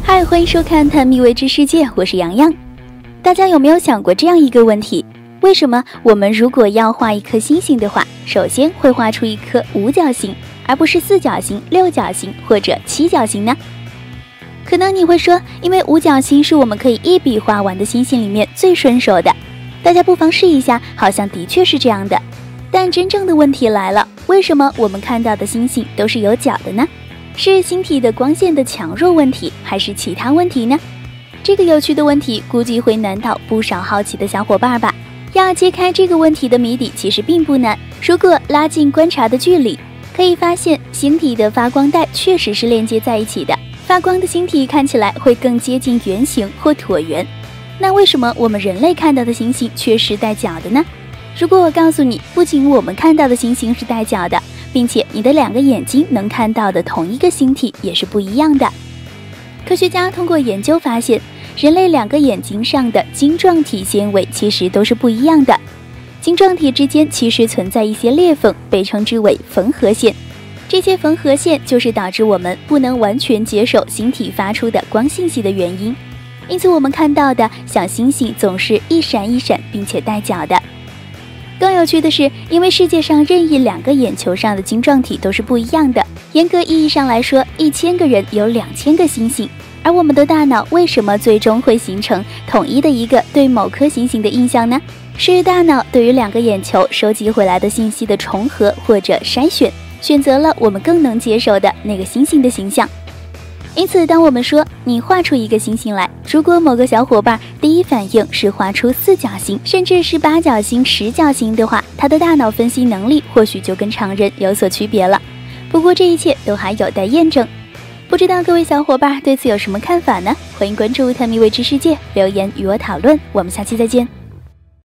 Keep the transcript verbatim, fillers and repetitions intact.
嗨，欢迎收看《探秘未知世界》，我是洋洋。大家有没有想过这样一个问题？为什么我们如果要画一颗星星的话，首先会画出一颗五角星，而不是四角星、六角星或者七角星呢？可能你会说，因为五角星是我们可以一笔画完的星星里面最顺手的。大家不妨试一下，好像的确是这样的。但真正的问题来了，为什么我们看到的星星都是有角的呢？是星体的光线的强弱问题，还是其他问题呢？这个有趣的问题估计会难倒不少好奇的小伙伴吧。要揭开这个问题的谜底其实并不难，如果拉近观察的距离，可以发现星体的发光带确实是连接在一起的，发光的星体看起来会更接近圆形或椭圆。那为什么我们人类看到的星星却是带角的呢？如果我告诉你，不仅我们看到的星星是带角的，并且你的两个眼睛能看到的同一个星体也是不一样的。科学家通过研究发现，人类两个眼睛上的晶状体纤维其实都是不一样的。晶状体之间其实存在一些裂缝，被称之为缝合线。这些缝合线就是导致我们不能完全接受星体发出的光信息的原因。因此我们看到的小星星总是一闪一闪并且带角的。更有趣的是，因为世界上任意两个眼球上的晶状体都是不一样的，严格意义上来说，一千个人有两千个星星。而我们的大脑为什么最终会形成统一的一个对某颗星星的印象呢？是大脑对于两个眼球收集回来的信息的重合或者筛选，选择了我们更能接受的那个星星的形象。因此当我们说你画出一个星星来，如果某个小伙伴第一反应是画出四角星甚至是八角星、十角星的话，他的大脑分析能力或许就跟常人有所区别了。不过这一切都还有待验证。不知道各位小伙伴对此有什么看法呢？欢迎关注探秘未知世界，留言与我讨论。我们下期再见。